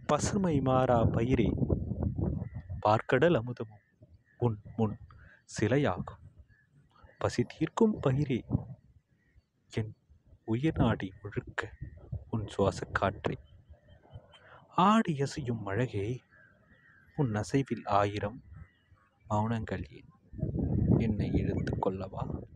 பசுமை மாறா பயிரே, பார்க்கடல் அமுதமும் உன் முன் சிலையாகும். பசி தீர்க்கும் பயிரே, என் உயிர் நாடி முழுக்க உன் சுவாசக் காற்றே. ஆடி அசையும் அழகே, உன் அசைவில் 1000 மௌனங்கள் ஏன்? என்னை இழுத்துக் கொள்ளவா?